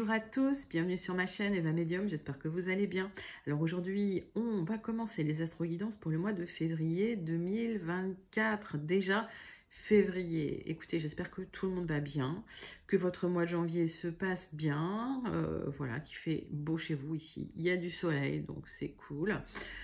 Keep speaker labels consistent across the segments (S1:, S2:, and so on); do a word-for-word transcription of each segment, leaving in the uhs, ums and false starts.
S1: Bonjour à tous, bienvenue sur ma chaîne Eva Medium, j'espère que vous allez bien. Alors aujourd'hui, on va commencer les astro-guidances pour le mois de février deux mille vingt-quatre. Déjà, février. Écoutez, j'espère que tout le monde va bien, que votre mois de janvier se passe bien, euh, voilà, qu'il fait beau chez vous ici. Il y a du soleil, donc c'est cool.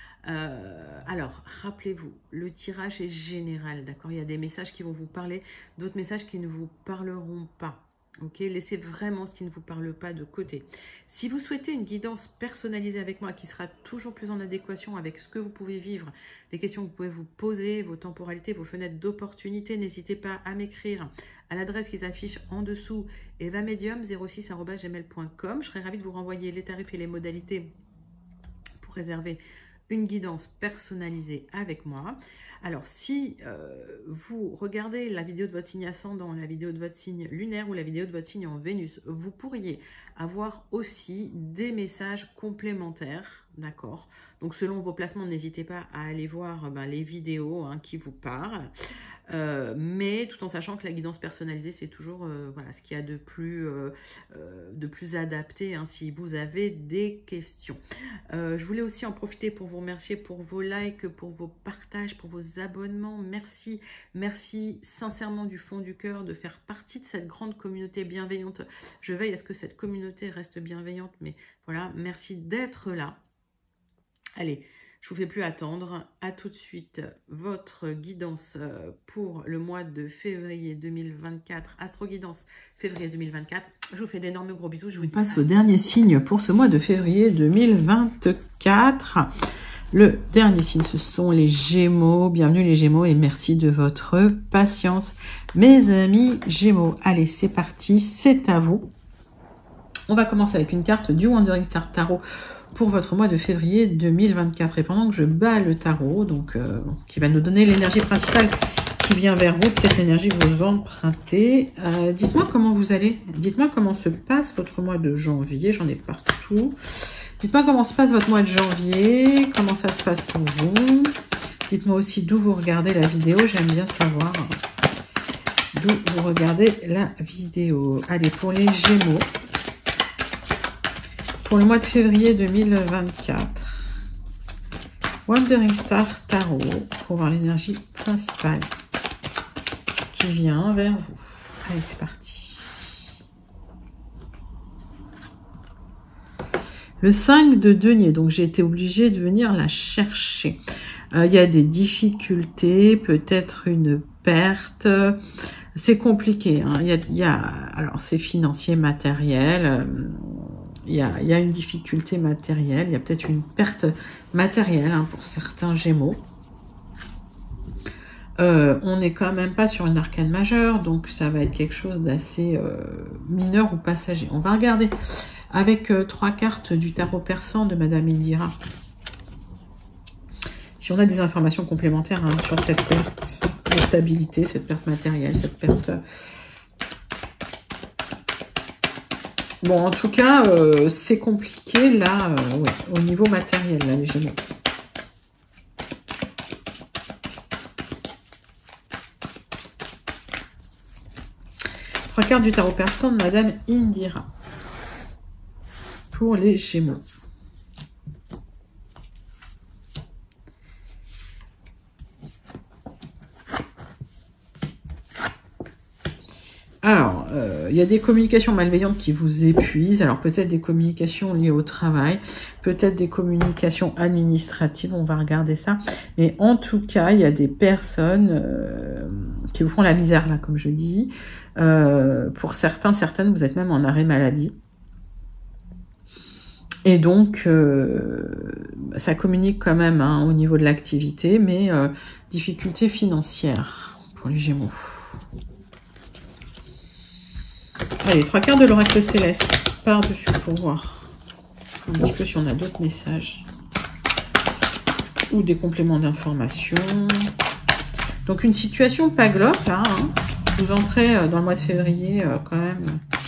S1: Euh, alors, rappelez-vous, le tirage est général, d'accord? Il y a des messages qui vont vous parler, d'autres messages qui ne vous parleront pas. Ok, laissez vraiment ce qui ne vous parle pas de côté. Si vous souhaitez une guidance personnalisée avec moi qui sera toujours plus en adéquation avec ce que vous pouvez vivre, les questions que vous pouvez vous poser, vos temporalités, vos fenêtres d'opportunité, n'hésitez pas à m'écrire à l'adresse qui s'affiche en dessous, evamedium zéro six arobase gmail point com. Je serai ravie de vous renvoyer les tarifs et les modalités pour réserver une guidance personnalisée avec moi. Alors, si euh, vous regardez la vidéo de votre signe ascendant, la vidéo de votre signe lunaire ou la vidéo de votre signe en Vénus, vous pourriez avoir aussi des messages complémentaires, d'accord? Donc, selon vos placements, n'hésitez pas à aller voir ben, les vidéos hein, qui vous parlent. Euh, mais tout en sachant que la guidance personnalisée, c'est toujours euh, voilà, ce qu'il y a de plus, euh, euh, de plus adapté hein, si vous avez des questions. Euh, je voulais aussi en profiter pour vous remercier pour vos likes, pour vos partages, pour vos abonnements. Merci, merci sincèrement du fond du cœur de faire partie de cette grande communauté bienveillante. Je veille à ce que cette communauté reste bienveillante, mais voilà, merci d'être là. Allez, je vous fais plus attendre. À tout de suite, votre guidance pour le mois de février deux mille vingt-quatre. Astro Guidance février deux mille vingt-quatre. Je vous fais d'énormes gros bisous. Je vous dis passe au dernier signe pour ce mois de février deux mille vingt-quatre. Le dernier signe, ce sont les Gémeaux. Bienvenue les Gémeaux et merci de votre patience. Mes amis Gémeaux, allez, c'est parti, c'est à vous. On va commencer avec une carte du Wandering Star Tarot pour votre mois de février deux mille vingt-quatre. Et pendant que je bats le tarot, donc euh, qui va nous donner l'énergie principale qui vient vers vous, peut-être l'énergie que vous empruntez, euh, dites-moi comment vous allez, dites-moi comment se passe votre mois de janvier, j'en ai partout. Dites-moi comment se passe votre mois de janvier, comment ça se passe pour vous. Dites-moi aussi d'où vous regardez la vidéo, j'aime bien savoir d'où vous regardez la vidéo. Allez, pour les Gémeaux, pour le mois de février deux mille vingt-quatre, Wandering Star Tarot, pour voir l'énergie principale qui vient vers vous. Allez, c'est parti. Le cinq de denier, donc j'ai été obligée de venir la chercher. Euh, il y a des difficultés, peut-être une perte. C'est compliqué. Hein. Il y a, il y a, alors, c'est financier, matériel. Euh, Il y, a, il y a une difficulté matérielle, il y a peut-être une perte matérielle hein, pour certains Gémeaux. Euh, on n'est quand même pas sur une arcane majeure, donc ça va être quelque chose d'assez euh, mineur ou passager. On va regarder avec euh, trois cartes du tarot persan de Madame Indira. Si on a des informations complémentaires hein, sur cette perte de stabilité, cette perte matérielle, cette perte... Bon, en tout cas, euh, c'est compliqué, là, euh, ouais, au niveau matériel, là, les Gémeaux. Trois cartes du tarot persan de Madame Indira. Pour les Gémeaux. Alors, euh, il y a des communications malveillantes qui vous épuisent. Alors, peut-être des communications liées au travail, peut-être des communications administratives, on va regarder ça. Mais en tout cas, il y a des personnes euh, qui vous font la misère, là, comme je dis. Euh, pour certains, certaines, vous êtes même en arrêt maladie. Et donc, euh, ça communique quand même hein, au niveau de l'activité, mais euh, difficultés financières pour les Gémeaux. Allez, trois cartes de l'oracle céleste par-dessus pour voir un petit peu si on a d'autres messages ou des compléments d'information. Donc, une situation pas glauque, là. Hein. Vous entrez dans le mois de février euh, quand même.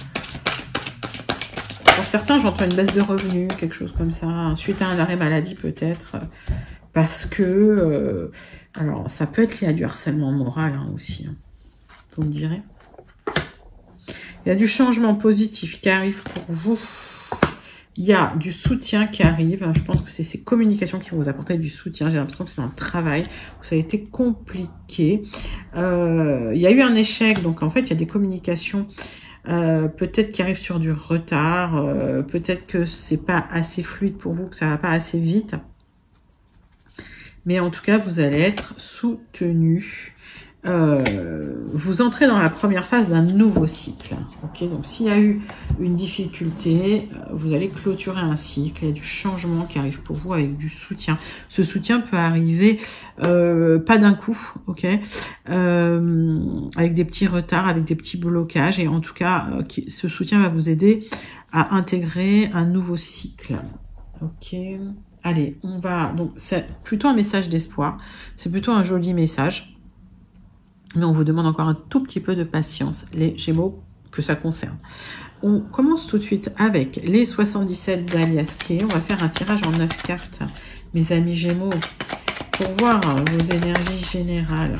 S1: Pour certains, j'entends une baisse de revenus, quelque chose comme ça, suite à un arrêt maladie peut-être. Parce que, euh, alors, ça peut être lié à du harcèlement moral hein, aussi. Hein, vous me direz. Il y a du changement positif qui arrive pour vous. Il y a du soutien qui arrive. Je pense que c'est ces communications qui vont vous apporter du soutien. J'ai l'impression que c'est dans le travail où ça a été compliqué. Euh, il y a eu un échec. Donc, en fait, il y a des communications euh, peut-être qui arrivent sur du retard. Euh, peut-être que c'est pas assez fluide pour vous, que ça va pas assez vite. Mais en tout cas, vous allez être soutenu. Euh, vous entrez dans la première phase d'un nouveau cycle. Ok, donc s'il y a eu une difficulté, vous allez clôturer un cycle. Il y a du changement qui arrive pour vous avec du soutien. Ce soutien peut arriver euh, pas d'un coup, ok, euh, avec des petits retards, avec des petits blocages. Et en tout cas, euh, qui, ce soutien va vous aider à intégrer un nouveau cycle. Ok. Allez, on va... Donc, c'est plutôt un message d'espoir. C'est plutôt un joli message. Mais on vous demande encore un tout petit peu de patience, les Gémeaux, que ça concerne. On commence tout de suite avec les soixante-dix-sept d'Alias Kay. On va faire un tirage en neuf cartes, mes amis Gémeaux, pour voir vos énergies générales.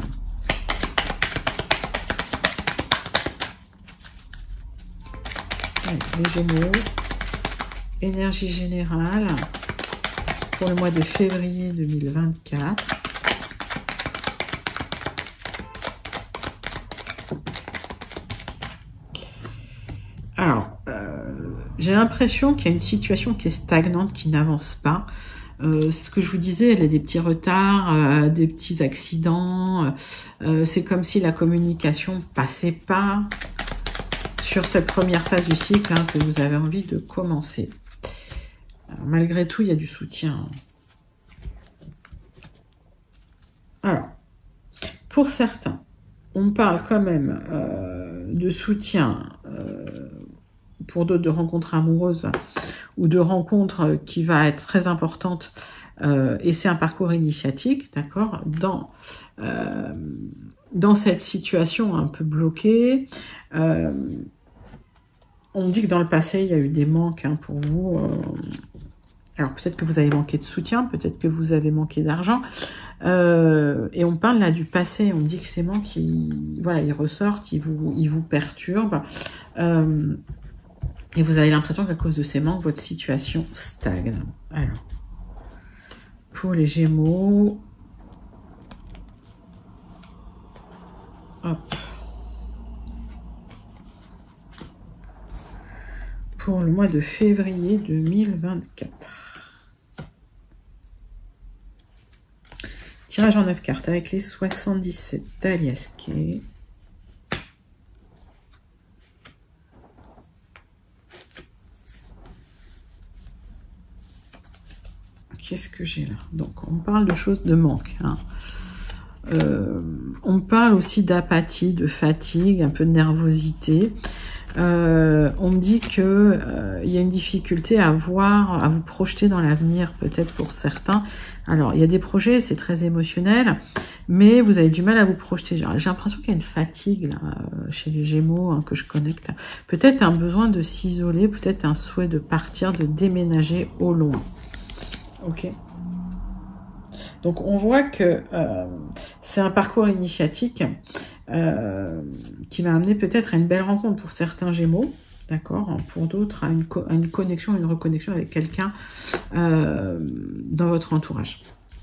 S1: Allez, les Gémeaux, énergie générale pour le mois de février deux mille vingt-quatre. Alors, euh, j'ai l'impression qu'il y a une situation qui est stagnante, qui n'avance pas. Euh, ce que je vous disais, il y a des petits retards, euh, des petits accidents. Euh, c'est comme si la communication passait pas sur cette première phase du cycle hein, que vous avez envie de commencer. Alors, malgré tout, il y a du soutien. Alors, pour certains, on parle quand même euh, de soutien euh, pour d'autres de rencontres amoureuses ou de rencontres qui va être très importante euh, et c'est un parcours initiatique, d'accord, dans, euh, dans cette situation un peu bloquée. Euh, on dit que dans le passé, il y a eu des manques hein, pour vous. Euh, alors peut-être que vous avez manqué de soutien, peut-être que vous avez manqué d'argent. Euh, et on parle là du passé, on dit que ces manques, ils, voilà, ils ressortent, ils vous, ils vous perturbent. Euh, et vous avez l'impression qu'à cause de ces manques, votre situation stagne. Alors, pour les Gémeaux, hop. Pour le mois de février deux mille vingt-quatre. Tirage en neuf cartes avec les soixante-dix-sept d'Alias Kay. Qu'est-ce que j'ai là? Donc, on parle de choses de manque. Hein. Euh, on parle aussi d'apathie, de fatigue, un peu de nervosité. Euh, on me dit que euh, il y a une difficulté à voir, à vous projeter dans l'avenir, peut-être pour certains. Alors, il y a des projets, c'est très émotionnel, mais vous avez du mal à vous projeter. J'ai l'impression qu'il y a une fatigue là, chez les Gémeaux hein, que je connecte. Peut-être un besoin de s'isoler, peut-être un souhait de partir, de déménager au loin. Ok. Donc, on voit que euh, c'est un parcours initiatique euh, qui va amener peut-être à une belle rencontre pour certains Gémeaux, d'accord. Pour d'autres, à une, co à une connexion, une reconnexion avec quelqu'un euh, dans votre entourage.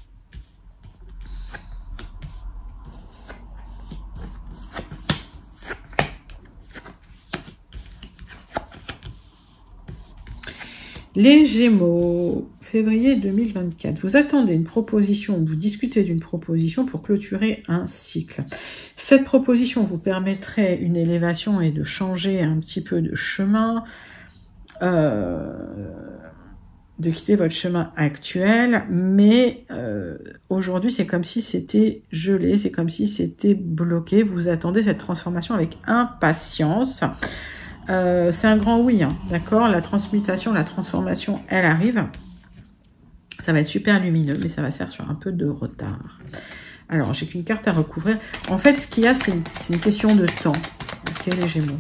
S1: Les Gémeaux, février deux mille vingt-quatre. Vous attendez une proposition, vous discutez d'une proposition pour clôturer un cycle. Cette proposition vous permettrait une élévation et de changer un petit peu de chemin, euh, de quitter votre chemin actuel, mais euh, aujourd'hui c'est comme si c'était gelé, c'est comme si c'était bloqué. Vous attendez cette transformation avec impatience. Euh, c'est un grand oui, hein, d'accord. La transmutation, la transformation, elle arrive. Ça va être super lumineux, mais ça va se faire sur un peu de retard. Alors, j'ai qu'une carte à recouvrir. En fait, ce qu'il y a, c'est une, une question de temps. Ok, les Gémeaux.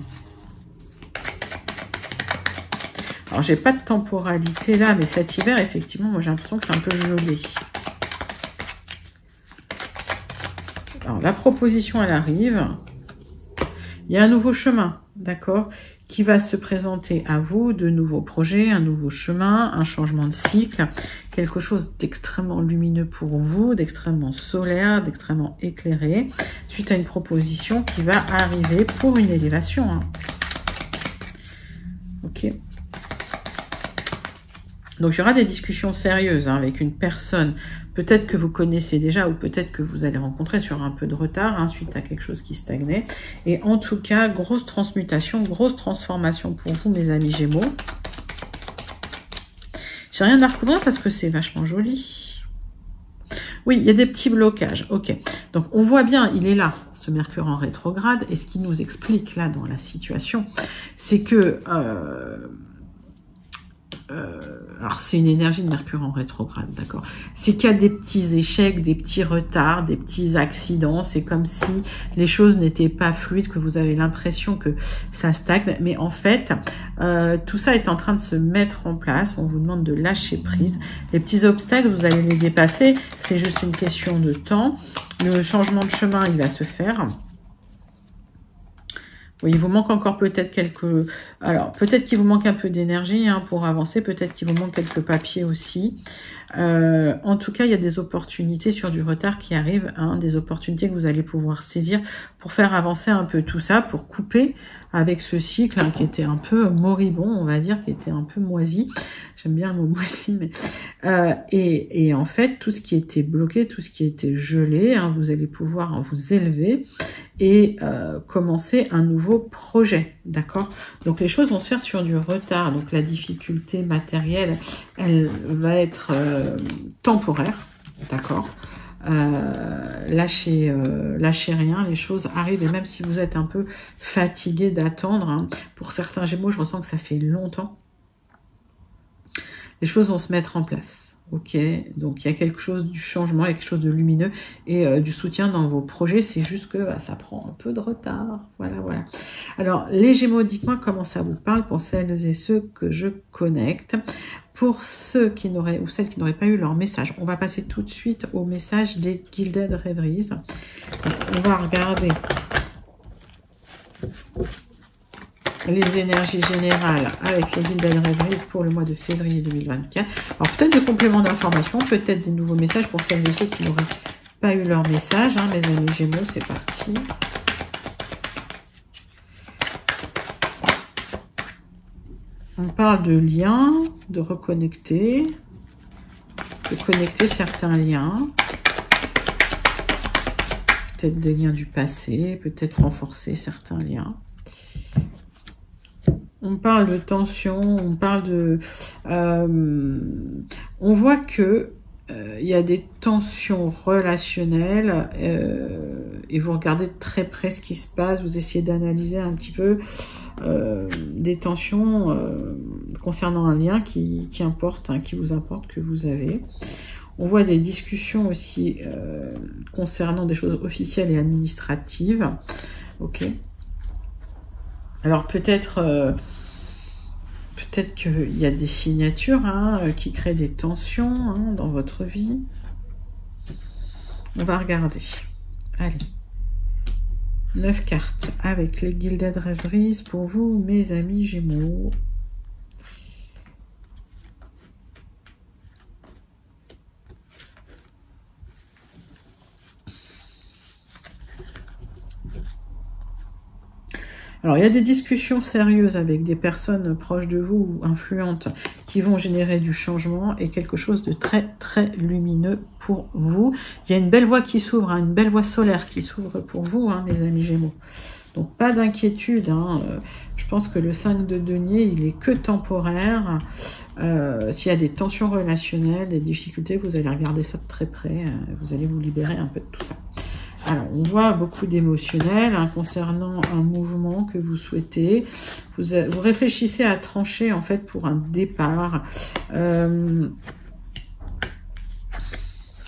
S1: Alors, j'ai pas de temporalité là, mais cet hiver, effectivement, moi, j'ai l'impression que c'est un peu gelé. Alors, la proposition, elle arrive. Il y a un nouveau chemin. d'accord, qui va se présenter à vous, de nouveaux projets, un nouveau chemin, un changement de cycle, quelque chose d'extrêmement lumineux pour vous, d'extrêmement solaire, d'extrêmement éclairé, suite à une proposition qui va arriver pour une élévation. Hein. Ok. Donc, il y aura des discussions sérieuses hein, avec une personne, peut-être que vous connaissez déjà, ou peut-être que vous allez rencontrer sur un peu de retard, hein, suite à quelque chose qui stagnait. Et en tout cas, grosse transmutation, grosse transformation pour vous, mes amis Gémeaux. J'ai rien à recouvrir parce que c'est vachement joli. Oui, il y a des petits blocages. Ok. Donc, on voit bien, il est là, ce Mercure en rétrograde. Et ce qui nous explique, là, dans la situation, c'est que... Euh, Euh, alors c'est une énergie de Mercure en rétrograde, d'accord. C'est qu'il y a des petits échecs, des petits retards, des petits accidents. C'est comme si les choses n'étaient pas fluides, que vous avez l'impression que ça stagne. Mais en fait, euh, tout ça est en train de se mettre en place. On vous demande de lâcher prise. Les petits obstacles, vous allez les dépasser. C'est juste une question de temps. Le changement de chemin, il va se faire. Oui, il vous manque encore peut-être quelques... Alors, peut-être qu'il vous manque un peu d'énergie hein, pour avancer. Peut-être qu'il vous manque quelques papiers aussi. Euh, en tout cas, il y a des opportunités sur du retard qui arrivent. Hein, des opportunités que vous allez pouvoir saisir pour faire avancer un peu tout ça, pour couper avec ce cycle hein, qui était un peu moribond, on va dire, qui était un peu moisi. J'aime bien le mot moisi, mais... Euh, et, et en fait, tout ce qui était bloqué, tout ce qui était gelé, hein, vous allez pouvoir vous élever et euh, commencer un nouveau projet, d'accord? Donc les choses vont se faire sur du retard, donc la difficulté matérielle, elle va être euh, temporaire, d'accord? Euh, lâchez, euh, lâchez rien, les choses arrivent, et même si vous êtes un peu fatigué d'attendre, hein, pour certains Gémeaux, je ressens que ça fait longtemps, les choses vont se mettre en place. Ok, donc il y a quelque chose du changement, il y a quelque chose de lumineux et euh, du soutien dans vos projets. C'est juste que bah, ça prend un peu de retard. Voilà, voilà. Alors, les Gémeaux, dites-moi comment ça vous parle pour celles et ceux que je connecte. Pour ceux qui n'auraient ou celles qui n'auraient pas eu leur message, on va passer tout de suite au message des Gilded Rêveries. On va regarder les énergies générales avec les Gilded Rêveries pour le mois de février deux mille vingt-quatre. Alors peut-être des compléments d'information, peut-être des nouveaux messages pour celles et ceux qui n'auraient pas eu leur message. Hein, mes amis Gémeaux, c'est parti. On parle de liens, de reconnecter, de connecter certains liens. Peut-être des liens du passé, peut-être renforcer certains liens. On parle de tension, on parle de... Euh, on voit que euh, il y a des tensions relationnelles euh, et vous regardez de très près ce qui se passe, vous essayez d'analyser un petit peu euh, des tensions euh, concernant un lien qui, qui importe, hein, qui vous importe, que vous avez. On voit des discussions aussi euh, concernant des choses officielles et administratives. Ok. Alors peut-être euh, peut-être qu'il y a des signatures hein, qui créent des tensions hein, dans votre vie. On va regarder. Allez. neuf cartes avec les Gilded Rêveries pour vous, mes amis Gémeaux. Alors, il y a des discussions sérieuses avec des personnes proches de vous ou influentes qui vont générer du changement et quelque chose de très, très lumineux pour vous. Il y a une belle voie qui s'ouvre, hein, une belle voie solaire qui s'ouvre pour vous, hein, mes amis Gémeaux. Donc, pas d'inquiétude. Hein. Je pense que le cinq de denier, il est que temporaire. Euh, S'il y a des tensions relationnelles, des difficultés, vous allez regarder ça de très près. Vous allez vous libérer un peu de tout ça. Alors, on voit beaucoup d'émotionnel hein, concernant un mouvement que vous souhaitez. Vous, vous réfléchissez à trancher, en fait, pour un départ. Euh,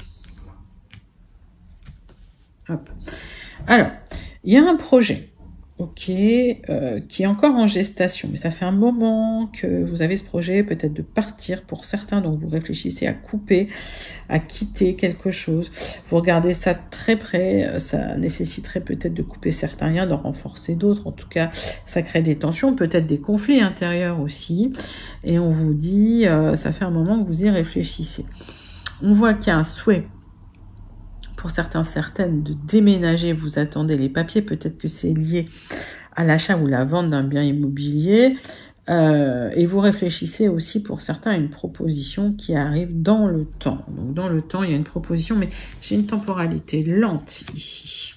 S1: hop. Alors, il y a un projet. ok, euh, qui est encore en gestation, mais ça fait un moment que vous avez ce projet peut-être de partir pour certains, donc vous réfléchissez à couper, à quitter quelque chose. Vous regardez ça très près, ça nécessiterait peut-être de couper certains liens, d'en renforcer d'autres. En tout cas, ça crée des tensions, peut-être des conflits intérieurs aussi. Et on vous dit, euh, ça fait un moment que vous y réfléchissez. On voit qu'il y a un souhait pour certains, certaines, de déménager. Vous attendez les papiers, peut-être que c'est lié à l'achat ou la vente d'un bien immobilier. Euh, et vous réfléchissez aussi pour certains à une proposition qui arrive dans le temps. Donc dans le temps, il y a une proposition, mais j'ai une temporalité lente ici.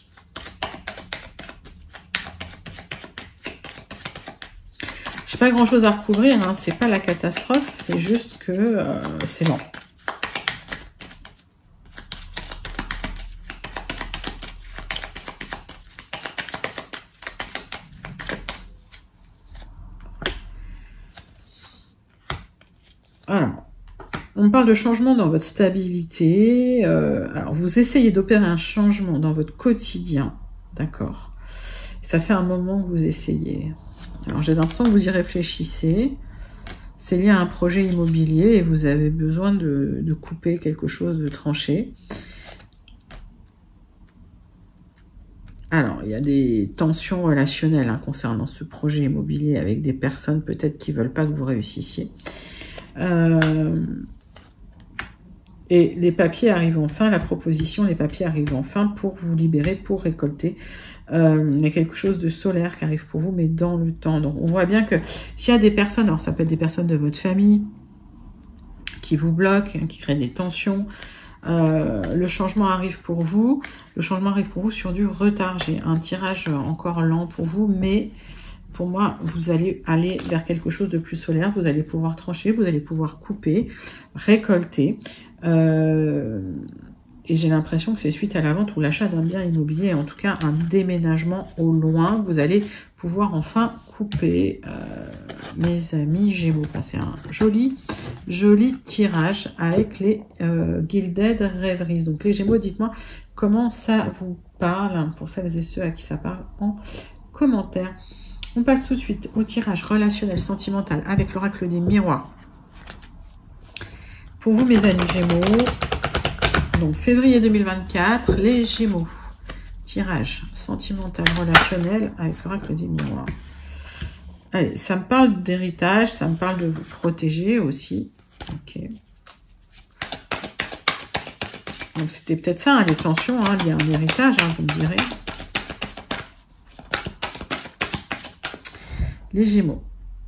S1: J'ai pas grand chose à recouvrir, hein. C'est pas la catastrophe, c'est juste que euh, c'est lent. Alors, on parle de changement dans votre stabilité. Euh, alors, vous essayez d'opérer un changement dans votre quotidien, d'accord? Ça fait un moment que vous essayez. Alors, j'ai l'impression que vous y réfléchissez. C'est lié à un projet immobilier et vous avez besoin de, de couper quelque chose, de trancher. Alors, il y a des tensions relationnelles hein, concernant ce projet immobilier avec des personnes peut-être qui ne veulent pas que vous réussissiez. Euh, et les papiers arrivent enfin, la proposition, les papiers arrivent enfin pour vous libérer, pour récolter. Euh, il y a quelque chose de solaire qui arrive pour vous, mais dans le temps. Donc on voit bien que s'il y a des personnes, alors ça peut être des personnes de votre famille qui vous bloquent, hein, qui créent des tensions, euh, le changement arrive pour vous. Le changement arrive pour vous sur du retard. J'ai un tirage encore lent pour vous, mais pour moi, vous allez aller vers quelque chose de plus solaire. Vous allez pouvoir trancher, vous allez pouvoir couper, récolter. Euh, et j'ai l'impression que c'est suite à la vente ou l'achat d'un bien immobilier, en tout cas un déménagement au loin. Vous allez pouvoir enfin couper, euh, mes amis Gémeaux. C'est un joli, joli tirage avec les euh, Gilded Rêveries. Donc les Gémeaux, dites-moi comment ça vous parle, pour celles et ceux à qui ça parle, en commentaire. On passe tout de suite au tirage relationnel sentimental avec l'oracle des miroirs. Pour vous, mes amis Gémeaux, donc février deux mille vingt-quatre, les Gémeaux. Tirage sentimental relationnel avec l'oracle des miroirs. Allez, ça me parle d'héritage, ça me parle de vous protéger aussi. Ok. Donc c'était peut-être ça, hein, les tensions, hein, il y a un héritage, hein, vous me direz. Les Gémeaux.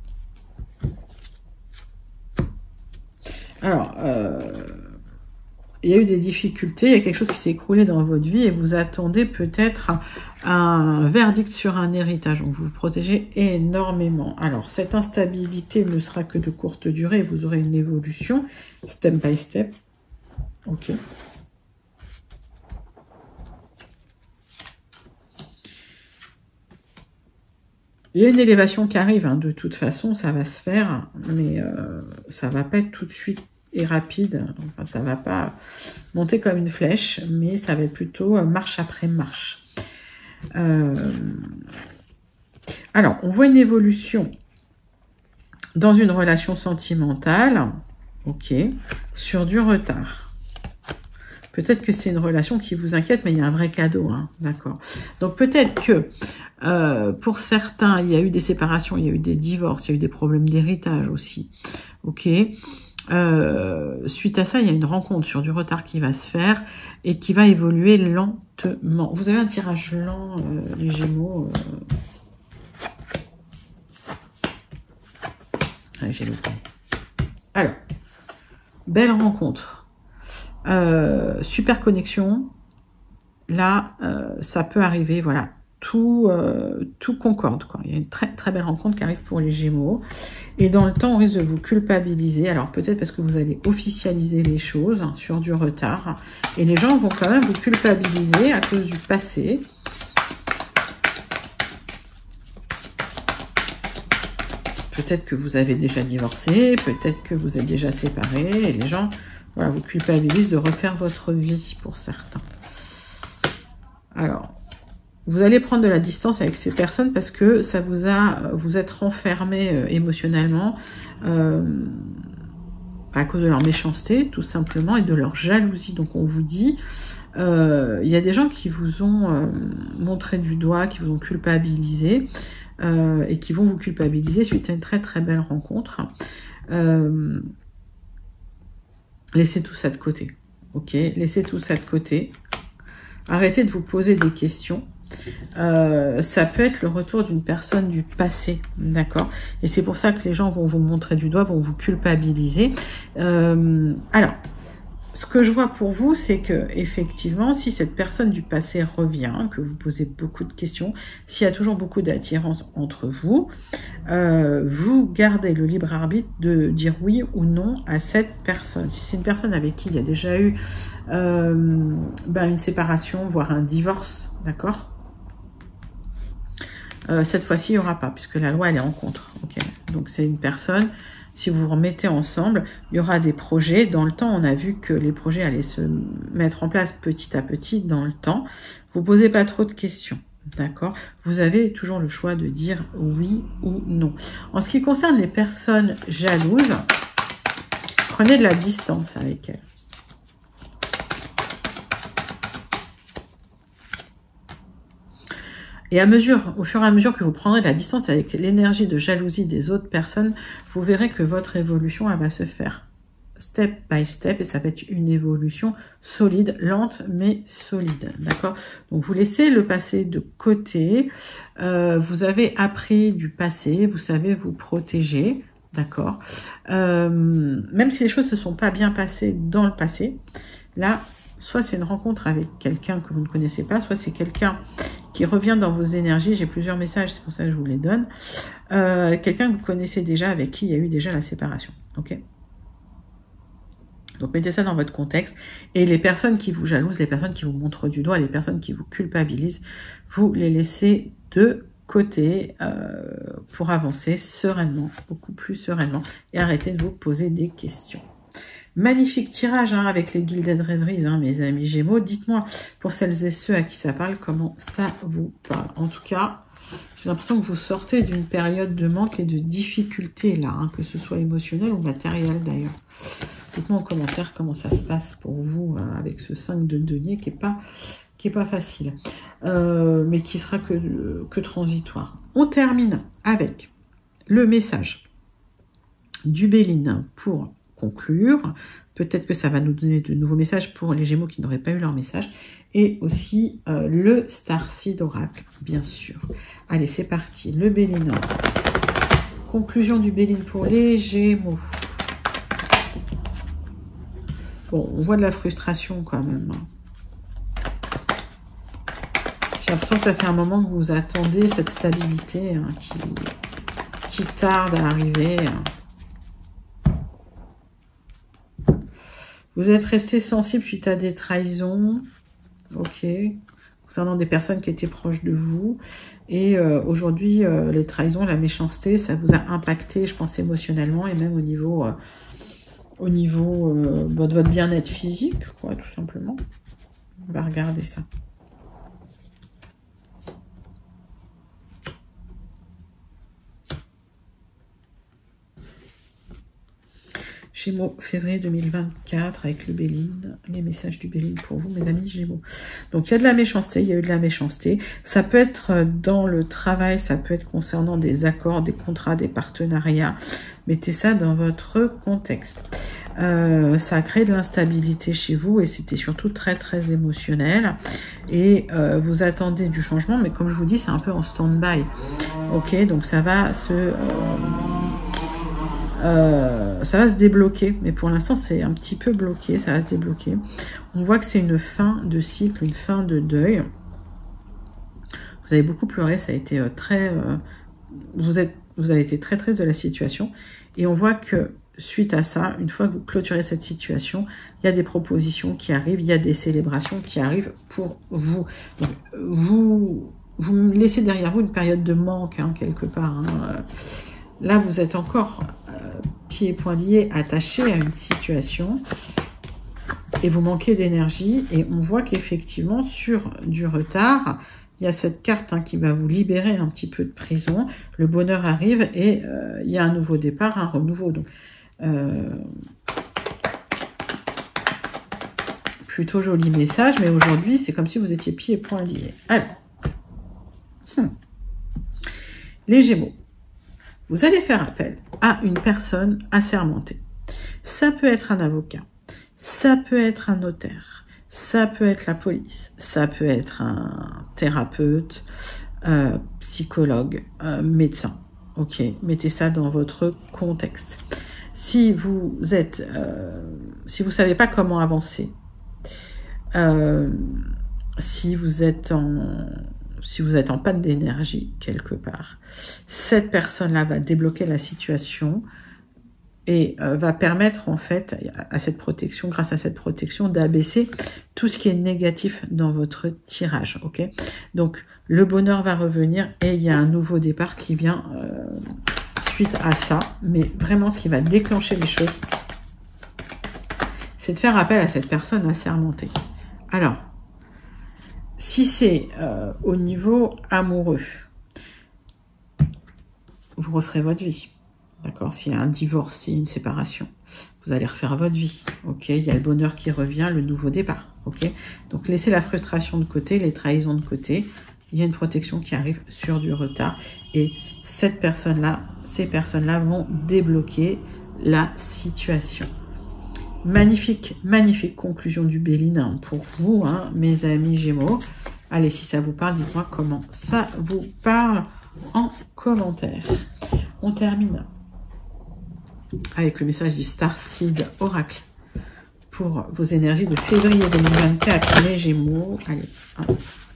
S1: Alors, euh, il y a eu des difficultés, il y a quelque chose qui s'est écroulé dans votre vie et vous attendez peut-être un verdict sur un héritage. Donc, vous vous protégez énormément. Alors, cette instabilité ne sera que de courte durée. Vous aurez une évolution, step by step. Ok. Il y a une élévation qui arrive, hein, de toute façon, ça va se faire, mais euh, ça va pas être tout de suite et rapide. Enfin, ça va pas monter comme une flèche, mais ça va être plutôt marche après marche. Euh... Alors, on voit une évolution dans une relation sentimentale, ok, sur du retard. Peut-être que c'est une relation qui vous inquiète, mais il y a un vrai cadeau, hein, d'accord. Donc peut-être que euh, pour certains, il y a eu des séparations, il y a eu des divorces, il y a eu des problèmes d'héritage aussi, ok. Euh, suite à ça, il y a une rencontre sur du retard qui va se faire et qui va évoluer lentement. Vous avez un tirage lent, euh, les Gémeaux. Euh... Allez, j'ai le temps. Alors, belle rencontre. Euh, super connexion, là, euh, ça peut arriver, voilà, tout, euh, tout concorde, quoi. Il y a une très très belle rencontre qui arrive pour les Gémeaux, et dans le temps, on risque de vous culpabiliser, alors peut-être parce que vous allez officialiser les choses sur du retard, et les gens vont quand même vous culpabiliser à cause du passé. Peut-être que vous avez déjà divorcé, peut-être que vous êtes déjà séparés, et les gens... Voilà, vous culpabilise de refaire votre vie pour certains. Alors, vous allez prendre de la distance avec ces personnes parce que ça vous a, vous êtes renfermé euh, émotionnellement euh, à cause de leur méchanceté, tout simplement, et de leur jalousie. Donc, on vous dit, euh, il y a des gens qui vous ont euh, montré du doigt, qui vous ont culpabilisé, euh, et qui vont vous culpabiliser suite à une très très belle rencontre. Euh, laissez tout ça de côté, ok? Laissez tout ça de côté. Arrêtez de vous poser des questions. Euh, ça peut être le retour d'une personne du passé, d'accord? Et c'est pour ça que les gens vont vous montrer du doigt, vont vous culpabiliser. Euh, alors, ce que je vois pour vous, c'est que effectivement, si cette personne du passé revient, que vous posez beaucoup de questions, s'il y a toujours beaucoup d'attirance entre vous, euh, vous gardez le libre arbitre de dire oui ou non à cette personne. Si c'est une personne avec qui il y a déjà eu euh, ben une séparation, voire un divorce, d'accord? Euh, cette fois-ci, il n'y aura pas, puisque la loi, elle est en contre. Okay, donc, c'est une personne, si vous vous remettez ensemble, il y aura des projets. Dans le temps, on a vu que les projets allaient se mettre en place petit à petit dans le temps. Vous ne posez pas trop de questions, d'accord? Vous avez toujours le choix de dire oui ou non. En ce qui concerne les personnes jalouses, prenez de la distance avec elles. Et à mesure, au fur et à mesure que vous prendrez de la distance avec l'énergie de jalousie des autres personnes, vous verrez que votre évolution, elle va se faire step by step, et ça va être une évolution solide, lente, mais solide, d'accord? Donc, vous laissez le passé de côté, euh, vous avez appris du passé, vous savez vous protéger, d'accord? Euh, même si les choses ne se sont pas bien passées dans le passé, là, soit c'est une rencontre avec quelqu'un que vous ne connaissez pas, soit c'est quelqu'un qui revient dans vos énergies. J'ai plusieurs messages, c'est pour ça que je vous les donne. Euh, quelqu'un que vous connaissez déjà, avec qui il y a eu déjà la séparation. Ok? Donc, mettez ça dans votre contexte. Et les personnes qui vous jalousent, les personnes qui vous montrent du doigt, les personnes qui vous culpabilisent, vous les laissez de côté euh, pour avancer sereinement, beaucoup plus sereinement, et arrêtez de vous poser des questions. Magnifique tirage hein, avec les Gilded Rêveries, hein, mes amis Gémeaux. Dites-moi, pour celles et ceux à qui ça parle, comment ça vous parle. En tout cas, j'ai l'impression que vous sortez d'une période de manque et de difficulté, là, hein, que ce soit émotionnel ou matériel, d'ailleurs. Dites-moi en commentaire comment ça se passe pour vous, hein, avec ce cinq de denier qui n'est pas, qui est pas facile, euh, mais qui sera que, que transitoire. On termine avec le message du Béline pour conclure. Peut-être que ça va nous donner de nouveaux messages pour les Gémeaux qui n'auraient pas eu leur message. Et aussi euh, le Starseed Oracle, bien sûr. Allez, c'est parti. Le Béline. Conclusion du Béline pour les Gémeaux. Bon, on voit de la frustration quand même. J'ai l'impression que ça fait un moment que vous attendez cette stabilité hein, qui, qui tarde à arriver. Vous êtes resté sensible suite à des trahisons, ok, concernant des personnes qui étaient proches de vous. Et euh, aujourd'hui, euh, les trahisons, la méchanceté, ça vous a impacté, je pense, émotionnellement et même au niveau, euh, au niveau euh, bah, de votre bien-être physique, quoi, tout simplement. On va regarder ça. Gémeaux, février deux mille vingt-quatre, avec le Béline, les messages du Béline pour vous, mes amis Gémeaux. Donc, il y a de la méchanceté, il y a eu de la méchanceté. Ça peut être dans le travail, ça peut être concernant des accords, des contrats, des partenariats. Mettez ça dans votre contexte. Euh, ça a créé de l'instabilité chez vous et c'était surtout très, très émotionnel. Et euh, vous attendez du changement, mais comme je vous dis, c'est un peu en stand-by. Ok, donc ça va se... Euh, Euh, ça va se débloquer, mais pour l'instant c'est un petit peu bloqué, ça va se débloquer. On voit que c'est une fin de cycle, une fin de deuil. Vous avez beaucoup pleuré, ça a été euh, très... Euh, vous, êtes, vous avez été très triste de la situation. Et on voit que suite à ça, une fois que vous clôturez cette situation, il y a des propositions qui arrivent, il y a des célébrations qui arrivent pour vous. Donc, vous, vous laissez derrière vous une période de manque, hein, quelque part. Hein. Là, vous êtes encore euh, pieds et poings liés, attachés à une situation et vous manquez d'énergie. Et on voit qu'effectivement, sur du retard, il y a cette carte hein, qui va vous libérer un petit peu de prison. Le bonheur arrive et euh, il y a un nouveau départ, un renouveau. Donc, euh, plutôt joli message, mais aujourd'hui, c'est comme si vous étiez pieds et poings liés. Alors, hmm. les Gémeaux, vous allez faire appel à une personne assermentée. Ça peut être un avocat, ça peut être un notaire, ça peut être la police, ça peut être un thérapeute, euh, psychologue, euh, médecin. Ok, mettez ça dans votre contexte. Si vous êtes, euh, si vous savez pas comment avancer, euh, si vous êtes en si vous êtes en panne d'énergie quelque part, cette personne-là va débloquer la situation et euh, va permettre en fait à cette protection, grâce à cette protection, d'abaisser tout ce qui est négatif dans votre tirage. Ok, donc le bonheur va revenir et il y a un nouveau départ qui vient euh, suite à ça. Mais vraiment, ce qui va déclencher les choses, c'est de faire appel à cette personne assermentée. Alors, si c'est euh, au niveau amoureux, vous referez votre vie. D'accord? S'il y a un divorce, s'il y a une séparation, vous allez refaire votre vie. Ok? Il y a le bonheur qui revient, le nouveau départ. Ok? Donc, laissez la frustration de côté, les trahisons de côté. Il y a une protection qui arrive sur du retard. Et cette personne-là, ces personnes-là vont débloquer la situation. Magnifique, magnifique conclusion du Béline pour vous, hein, mes amis Gémeaux. Allez, si ça vous parle, dites-moi comment ça vous parle en commentaire. On termine avec le message du Starseed Oracle pour vos énergies de février deux mille vingt-quatre, les Gémeaux. Allez, hop.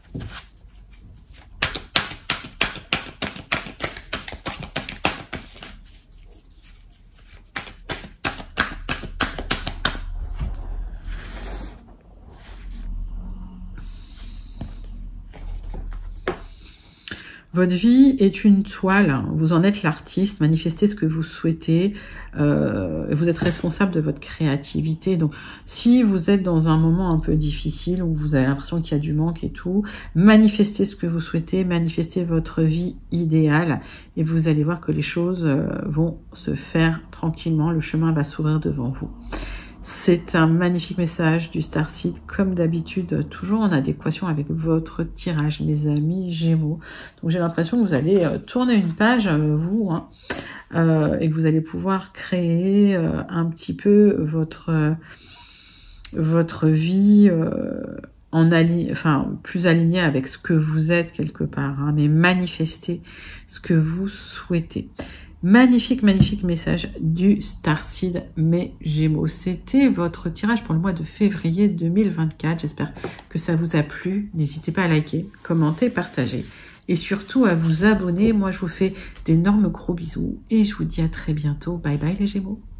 S1: Votre vie est une toile, vous en êtes l'artiste, manifestez ce que vous souhaitez, euh, vous êtes responsable de votre créativité. Donc, si vous êtes dans un moment un peu difficile, où vous avez l'impression qu'il y a du manque et tout, manifestez ce que vous souhaitez, manifestez votre vie idéale, et vous allez voir que les choses vont se faire tranquillement, le chemin va s'ouvrir devant vous. C'est un magnifique message du Starseed, comme d'habitude, toujours en adéquation avec votre tirage, mes amis Gémeaux. Donc j'ai l'impression que vous allez euh, tourner une page, euh, vous, hein, euh, et que vous allez pouvoir créer euh, un petit peu votre, euh, votre vie euh, en ali enfin, plus alignée avec ce que vous êtes quelque part, hein, mais manifester ce que vous souhaitez. Magnifique, magnifique message du Starseed, mes Gémeaux. C'était votre tirage pour le mois de février deux mille vingt-quatre. J'espère que ça vous a plu. N'hésitez pas à liker, commenter, partager. Et surtout à vous abonner. Moi, je vous fais d'énormes gros bisous. Et je vous dis à très bientôt. Bye bye les Gémeaux.